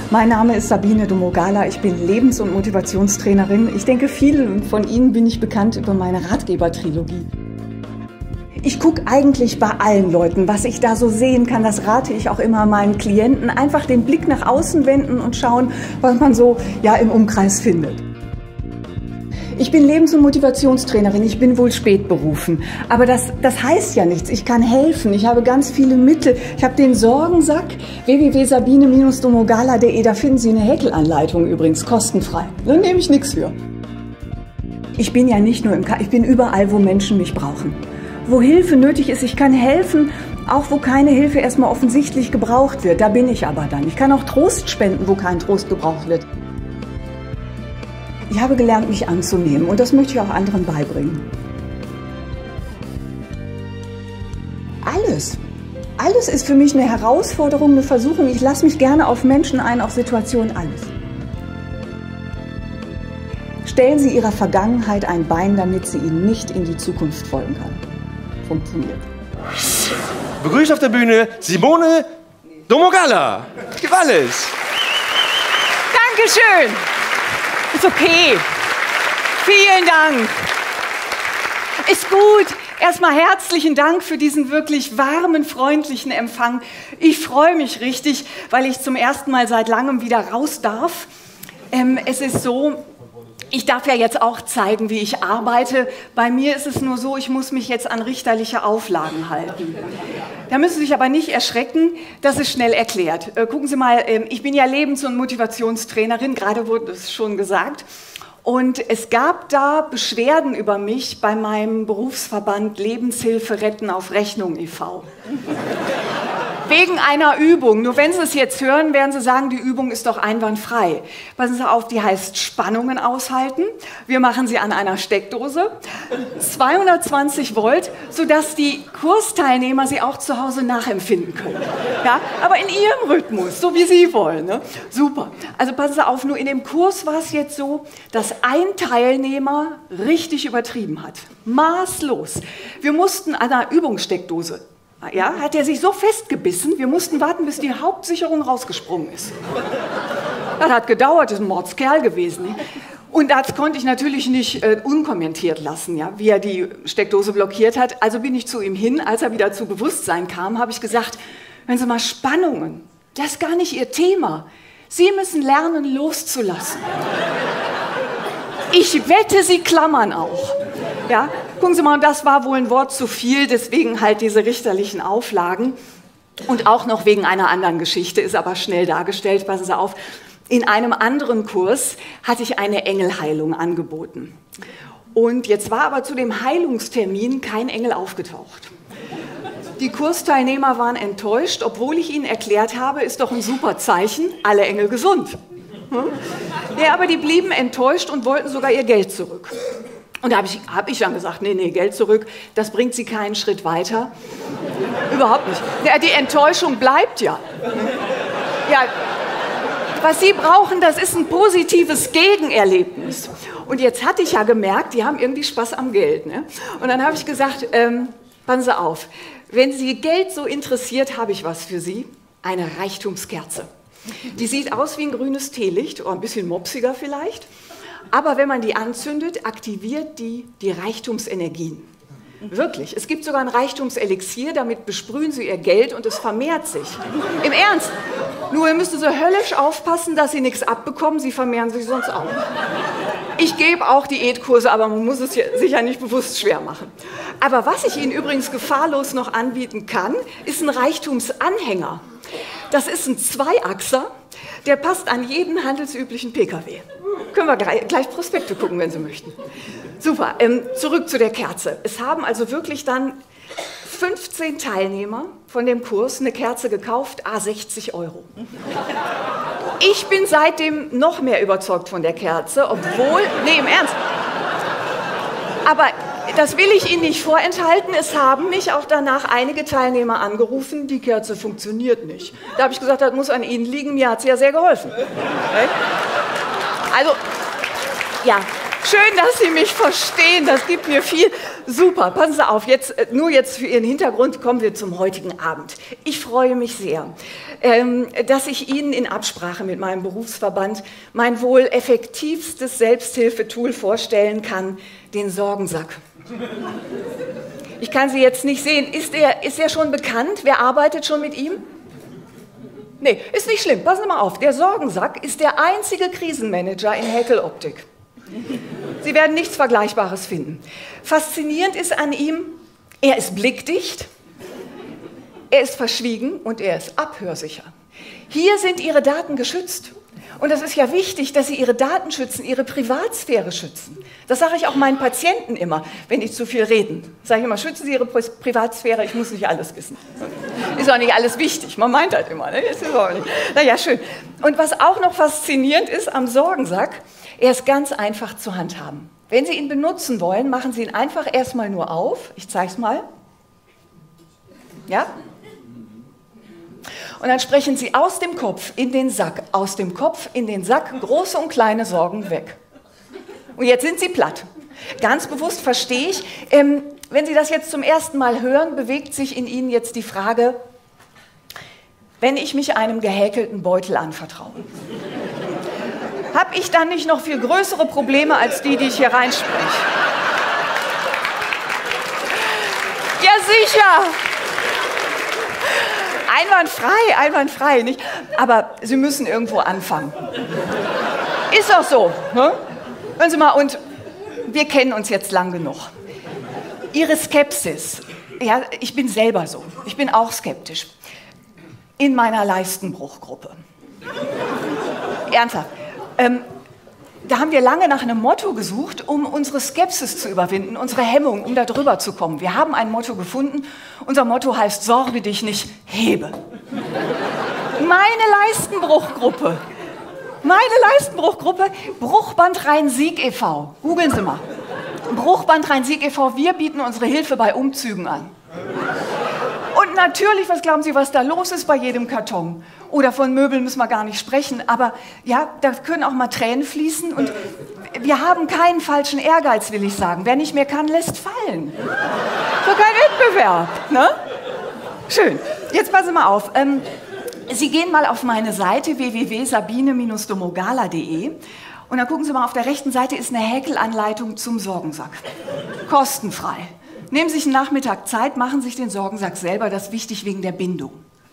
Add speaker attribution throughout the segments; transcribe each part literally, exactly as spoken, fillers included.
Speaker 1: Mein Name ist Sabine Domogala, ich bin Lebens- und Motivationstrainerin. Ich denke, vielen von Ihnen bin ich bekannt über meine Ratgeber-Trilogie. Ich gucke eigentlich bei allen Leuten, was ich da so sehen kann, das rate ich auch immer meinen Klienten, einfach den Blick nach außen wenden und schauen, was man so ja, im Umkreis findet. Ich bin Lebens- und Motivationstrainerin, ich bin wohl spät berufen, aber das, das heißt ja nichts. Ich kann helfen, ich habe ganz viele Mittel. Ich habe den Sorgensack, w w w punkt sabine Bindestrich domogala punkt de, da finden Sie eine Häkelanleitung übrigens, kostenfrei. Da nehme ich nichts für. Ich bin ja nicht nur im K ich bin überall, wo Menschen mich brauchen. Wo Hilfe nötig ist, ich kann helfen, auch wo keine Hilfe erstmal offensichtlich gebraucht wird. Da bin ich aber dann. Ich kann auch Trost spenden, wo kein Trost gebraucht wird. Ich habe gelernt, mich anzunehmen und das möchte ich auch anderen beibringen. Alles, alles ist für mich eine Herausforderung, eine Versuchung. Ich lasse mich gerne auf Menschen ein, auf Situationen, alles. Stellen Sie Ihrer Vergangenheit ein Bein, damit sie Ihnen nicht in die Zukunft folgen kann. Funktioniert.
Speaker 2: Begrüßt auf der Bühne Simone Domogala. Gib alles.
Speaker 1: Dankeschön. Ist okay. Vielen Dank. Ist gut. Erstmal herzlichen Dank für diesen wirklich warmen, freundlichen Empfang. Ich freue mich richtig, weil ich zum ersten Mal seit langem wieder raus darf. Ähm, es ist so, ich darf ja jetzt auch zeigen, wie ich arbeite. Bei mir ist es nur so, ich muss mich jetzt an richterliche Auflagen halten. Da müssen Sie sich aber nicht erschrecken, das ist schnell erklärt. Äh, gucken Sie mal, äh, ich bin ja Lebens- und Motivationstrainerin, gerade wurde es schon gesagt. Und es gab da Beschwerden über mich bei meinem Berufsverband Lebenshilfe Retten auf Rechnung e V Wegen einer Übung. Nur wenn Sie es jetzt hören, werden Sie sagen, die Übung ist doch einwandfrei. Passen Sie auf, die heißt Spannungen aushalten. Wir machen sie an einer Steckdose. zweihundertzwanzig Volt, sodass die Kursteilnehmer sie auch zu Hause nachempfinden können. Ja? Aber in ihrem Rhythmus, so wie Sie wollen. Ne? Super. Also passen Sie auf, nur in dem Kurs war es jetzt so, dass ein Teilnehmer richtig übertrieben hat. Maßlos. Wir mussten an einer Übungssteckdose. Ja, hat er sich so festgebissen, wir mussten warten, bis die Hauptsicherung rausgesprungen ist. Das hat gedauert, das ist ein Mordskerl gewesen. Und das konnte ich natürlich nicht äh, unkommentiert lassen, ja, wie er die Steckdose blockiert hat. Also bin ich zu ihm hin, als er wieder zu Bewusstsein kam, habe ich gesagt, wenn Sie mal Spannungen, das ist gar nicht Ihr Thema. Sie müssen lernen, loszulassen. Ich wette, Sie klammern auch. Ja, gucken Sie mal, das war wohl ein Wort zu viel, deswegen halt diese richterlichen Auflagen. Und auch noch wegen einer anderen Geschichte, ist aber schnell dargestellt, passen Sie auf. In einem anderen Kurs hatte ich eine Engelheilung angeboten. Und jetzt war aber zu dem Heilungstermin kein Engel aufgetaucht. Die Kursteilnehmer waren enttäuscht, obwohl ich ihnen erklärt habe, ist doch ein super Zeichen, alle Engel gesund. Hm? Ja, aber die blieben enttäuscht und wollten sogar ihr Geld zurück. Und da habe ich, hab ich dann gesagt, nee, nee, Geld zurück, das bringt Sie keinen Schritt weiter. Überhaupt nicht. Ja, die Enttäuschung bleibt ja. Ja, was Sie brauchen, das ist ein positives Gegenerlebnis. Und jetzt hatte ich ja gemerkt, die haben irgendwie Spaß am Geld. Ne? Und dann habe ich gesagt, ähm, passen Sie auf, wenn Sie Geld so interessiert, habe ich was für Sie, eine Reichtumskerze. Die sieht aus wie ein grünes Teelicht, oder ein bisschen mopsiger vielleicht. Aber wenn man die anzündet, aktiviert die die Reichtumsenergien. Wirklich. Es gibt sogar ein Reichtumselixier, damit besprühen Sie Ihr Geld und es vermehrt sich. Im Ernst. Nur müssen Sie höllisch aufpassen, dass Sie nichts abbekommen, Sie vermehren sich sonst auch. Ich gebe auch Diätkurse, aber man muss es sich ja nicht bewusst schwer machen. Aber was ich Ihnen übrigens gefahrlos noch anbieten kann, ist ein Reichtumsanhänger. Das ist ein Zweiachser, der passt an jeden handelsüblichen P K W. Können wir gleich, gleich Prospekte gucken, wenn Sie möchten. Super, ähm, zurück zu der Kerze. Es haben also wirklich dann fünfzehn Teilnehmer von dem Kurs eine Kerze gekauft, à sechzig Euro. Ich bin seitdem noch mehr überzeugt von der Kerze, obwohl, nee, im Ernst. Aber das will ich Ihnen nicht vorenthalten. Es haben mich auch danach einige Teilnehmer angerufen, die Kerze funktioniert nicht. Da habe ich gesagt, das muss an Ihnen liegen, mir hat es ja sehr geholfen. Also, ja, Schön, dass Sie mich verstehen, das gibt mir viel. Super, passen Sie auf, jetzt, nur jetzt für Ihren Hintergrund kommen wir zum heutigen Abend. Ich freue mich sehr, ähm, dass ich Ihnen in Absprache mit meinem Berufsverband mein wohl effektivstes Selbsthilfetool vorstellen kann, den Sorgensack. Ich kann Sie jetzt nicht sehen. Ist er, ist er schon bekannt? Wer arbeitet schon mit ihm? Nee, ist nicht schlimm. Passen Sie mal auf. Der Sorgensack ist der einzige Krisenmanager in Häkeloptik. Sie werden nichts Vergleichbares finden. Faszinierend ist an ihm, er ist blickdicht, er ist verschwiegen und er ist abhörsicher. Hier sind Ihre Daten geschützt. Und das ist ja wichtig, dass Sie Ihre Daten schützen, Ihre Privatsphäre schützen. Das sage ich auch meinen Patienten immer, wenn die zu viel reden. Sage ich immer, schützen Sie Ihre Privatsphäre, ich muss nicht alles wissen. Ist auch nicht alles wichtig, man meint das immer. Ne? Ist auch nicht. Na ja, schön. Und was auch noch faszinierend ist am Sorgensack, er ist ganz einfach zu handhaben. Wenn Sie ihn benutzen wollen, machen Sie ihn einfach erstmal nur auf. Ich zeige es mal. Ja? Und dann sprechen Sie aus dem Kopf in den Sack, aus dem Kopf in den Sack, große und kleine Sorgen weg. Und jetzt sind Sie platt. Ganz bewusst verstehe ich, ähm, wenn Sie das jetzt zum ersten Mal hören, bewegt sich in Ihnen jetzt die Frage, wenn ich mich einem gehäkelten Beutel anvertraue, habe ich dann nicht noch viel größere Probleme als die, die ich hier reinspreche? Ja, sicher! Einwandfrei, einwandfrei, nicht? Aber Sie müssen irgendwo anfangen. Ist auch so, ne? Hören Sie mal, und wir kennen uns jetzt lang genug. Ihre Skepsis, ja, ich bin selber so, ich bin auch skeptisch. In meiner Leistenbruchgruppe. Ernsthaft. Ähm, da haben wir lange nach einem Motto gesucht, um unsere Skepsis zu überwinden, unsere Hemmung, um da drüber zu kommen. Wir haben ein Motto gefunden. Unser Motto heißt, sorge dich nicht, hebe. Meine Leistenbruchgruppe. Meine Leistenbruchgruppe, Bruchband Rhein-Sieg e V Googeln Sie mal. Bruchband Rhein-Sieg e V wir bieten unsere Hilfe bei Umzügen an. Und natürlich, was glauben Sie, was da los ist bei jedem Karton? Oder von Möbeln müssen wir gar nicht sprechen, aber ja, da können auch mal Tränen fließen und wir haben keinen falschen Ehrgeiz, will ich sagen. Wer nicht mehr kann, lässt fallen. So kein Wettbewerb, ne? Schön. Jetzt passen Sie mal auf. Ähm, Sie gehen mal auf meine Seite w w w punkt sabine Bindestrich domogala punkt de und dann gucken Sie mal, auf der rechten Seite ist eine Häkelanleitung zum Sorgensack. Kostenfrei. Nehmen Sie sich einen Nachmittag Zeit, machen sich den Sorgensack selber, das ist wichtig wegen der Bindung.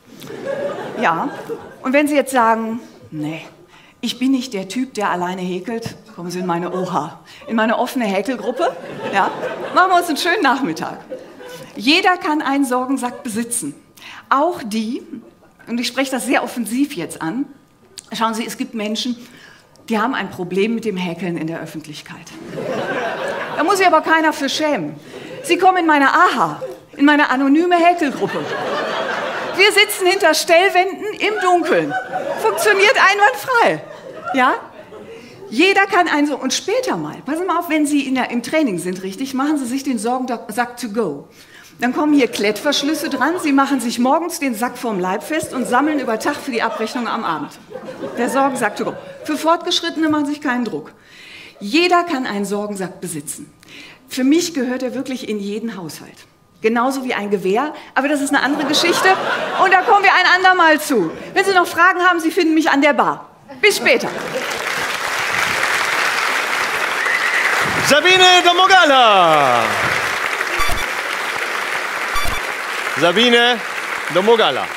Speaker 1: Ja, und wenn Sie jetzt sagen, nee, ich bin nicht der Typ, der alleine häkelt, kommen Sie in meine O H A, in meine offene Häkelgruppe, ja, machen wir uns einen schönen Nachmittag. Jeder kann einen Sorgensack besitzen, auch die, und ich spreche das sehr offensiv jetzt an, schauen Sie, es gibt Menschen, die haben ein Problem mit dem Häkeln in der Öffentlichkeit. Da muss sich aber keiner für schämen. Sie kommen in meine A H A, in meine anonyme Häkelgruppe. Wir sitzen hinter Stellwänden im Dunkeln. Funktioniert einwandfrei. Ja? Jeder kann einen so. Und später mal, passen Sie mal auf, wenn Sie in der, im Training sind, richtig, machen Sie sich den Sorgensack to go. Dann kommen hier Klettverschlüsse dran. Sie machen sich morgens den Sack vorm Leib fest und sammeln über Tag für die Abrechnung am Abend. Der Sorgensack to go. Für Fortgeschrittene machen sich keinen Druck. Jeder kann einen Sorgensack besitzen. Für mich gehört er wirklich in jeden Haushalt. Genauso wie ein Gewehr, aber das ist eine andere Geschichte und da kommen wir ein andermal zu. Wenn Sie noch Fragen haben, Sie finden mich an der Bar. Bis später.
Speaker 2: Sabine Domogala. Sabine Domogala.